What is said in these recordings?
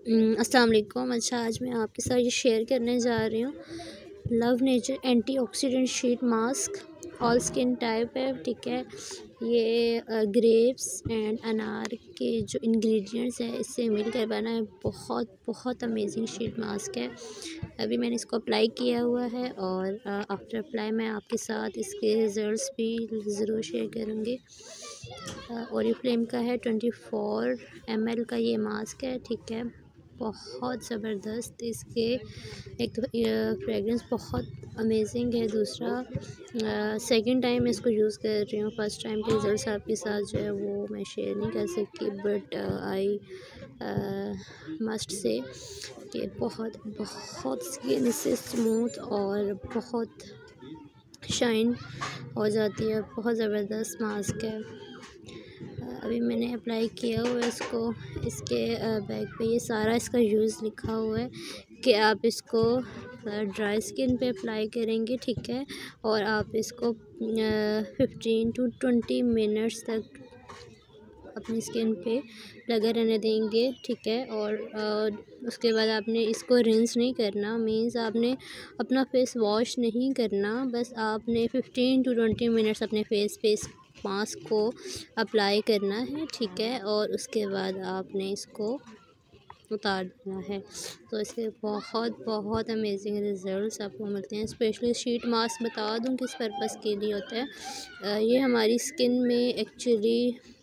अस्सलाम वालेकुम। अच्छा, आज मैं आपके साथ ये शेयर करने जा रही हूँ love nature antioxidant sheet mask. All skin type है, ठीक है। ये ग्रेप्स एंड अनार के जो इंग्रेडिएंट्स हैं इससे मिलकर बना है। बहुत बहुत अमेजिंग शीट मास्क है। अभी मैंने इसको अप्लाई किया हुआ है और आफ्टर अप्लाई मैं आपके साथ इसके रिज़ल्ट्स भी ज़रूर शेयर करूँगी। ओरिफ्लेम का है, 24 ml का ये मास्क है, ठीक है। बहुत ज़बरदस्त इसके एक तो फ्रेगरेंस बहुत अमेजिंग है। दूसरा सेकंड टाइम मैं इसको यूज़ कर रही हूँ। फर्स्ट टाइम के रिज़ल्ट्स आपके साथ जो है वो मैं शेयर नहीं कर सकती, बट आई मस्ट से कि बहुत बहुत स्किन इससे स्मूथ और बहुत शाइन हो जाती है। बहुत ज़बरदस्त मास्क है। अभी मैंने अप्लाई किया हुआ है इसको। इसके बैक पे ये सारा इसका यूज़ लिखा हुआ है कि आप इसको ड्राई स्किन पे अप्लाई करेंगे, ठीक है। और आप इसको 15 to 20 मिनट्स तक अपनी स्किन पे लगा रहने देंगे, ठीक है। और उसके बाद आपने इसको रिंस नहीं करना, मीन्स आपने अपना फेस वॉश नहीं करना, बस आपने 15 to 20 मिनट्स अपने फेस पे मास्क को अप्लाई करना है, ठीक है। और उसके बाद आपने इसको उतार देना है। तो इसके बहुत बहुत अमेजिंग रिज़ल्ट्स आपको मिलते हैं। स्पेशली शीट मास्क बता दूं किस पर्पस के लिए होता है। ये हमारी स्किन में एक्चुअली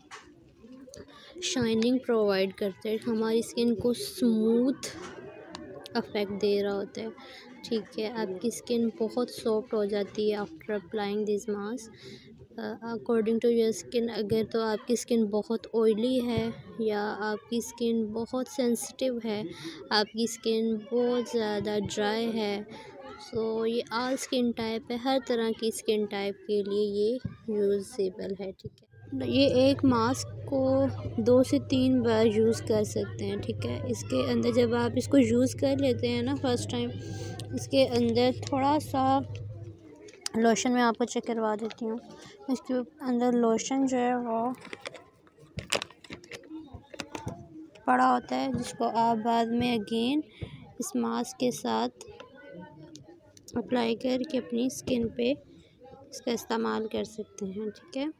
शाइनिंग प्रोवाइड करते हैं, हमारी स्किन को स्मूथ अफेक्ट दे रहा होता है, ठीक है। आपकी स्किन बहुत सॉफ्ट हो जाती है after applying this mask according to your skin. अगर तो आपकी स्किन बहुत ऑयली है या आपकी स्किन बहुत सेंसिटिव है, आपकी स्किन बहुत ज़्यादा ड्राई है, सो ये ऑल स्किन टाइप है। हर तरह की स्किन टाइप के लिए ये यूज़ेबल है, ठीक है। ये एक मास्क को 2 से 3 बार यूज़ कर सकते हैं, ठीक है। इसके अंदर जब आप इसको यूज़ कर लेते हैं ना फर्स्ट टाइम, इसके अंदर थोड़ा सा लोशन मैं आपको चेक करवा देती हूँ। इसके अंदर लोशन जो है वो पड़ा होता है, जिसको आप बाद में अगेन इस मास्क के साथ अप्लाई करके अपनी स्किन पे इसका इस्तेमाल कर सकते हैं, ठीक है।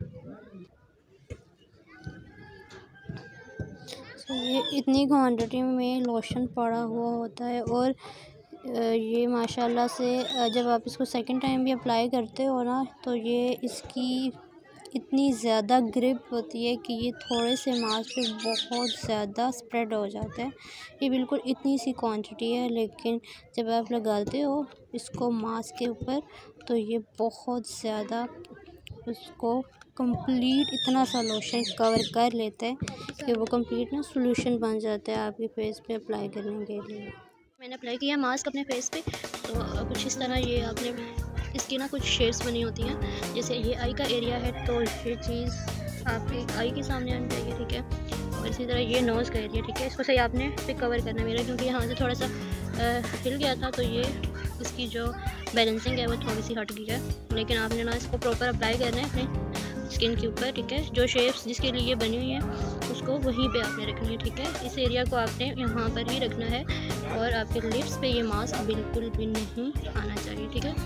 तो ये इतनी क्वांटिटी में लोशन पड़ा हुआ होता है और ये माशाल्लाह से जब आप इसको सेकंड टाइम भी अप्लाई करते हो ना, तो ये इसकी इतनी ज़्यादा ग्रिप होती है कि ये थोड़े से मास्क पे बहुत ज़्यादा स्प्रेड हो जाता है। ये बिल्कुल इतनी सी क्वांटिटी है, लेकिन जब आप लगाते हो इसको मास्क के ऊपर तो ये बहुत ज़्यादा उसको कंप्लीट इतना सा लोशन कवर कर लेता है कि वो कंप्लीट ना सॉल्यूशन बन जाता है आपके फेस पे अप्लाई करने के लिए। मैंने अप्लाई किया मास्क अपने फेस पे, तो कुछ इस तरह ये आपने इसकी ना कुछ शेड्स बनी होती हैं। जैसे ये आई का एरिया है, तो ये चीज़ आपके आई के सामने आनी चाहिए, ठीक है। और इसी तरह ये नोज़ का एरिया, ठीक है। इसको सही आपने पे कवर करना है मेरा, क्योंकि यहाँ से थोड़ा सा हिल गया था, तो ये इसकी जो बैलेंसिंग है वो थोड़ी सी हट गई है। लेकिन आपने ना इसको प्रॉपर अप्लाई करना है अपने स्किन के ऊपर, ठीक है। जो शेप्स जिसके लिए ये बनी हुई है उसको वहीं पे आपने रखनी है, ठीक है। इस एरिया को आपने यहाँ पर ही रखना है और आपके लिप्स पे ये मास्क बिल्कुल भी नहीं आना चाहिए, ठीक है।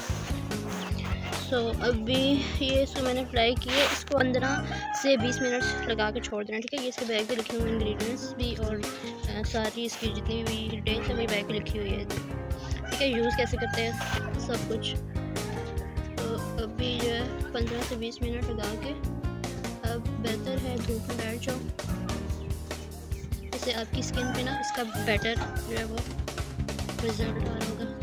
सो अभी ये इसको मैंने अप्लाई किया, इसको 15 से 20 मिनट्स लगा के छोड़ देना, ठीक है। ये इसके बैग पे लिखे हुए इंग्रेडिएंट्स भी और सारी इसकी जितनी भी डेट्स है वही बैग पे लिखी हुई है, ठीक है। यूज़ कैसे करते हैं सब कुछ। तो अभी जो है 15 से 20 मिनट लगा के अब बेहतर है धूप में बैठ जाओ, इससे आपकी स्किन पे ना इसका बेटर जो है वो रिजल्ट आ रहा होगा।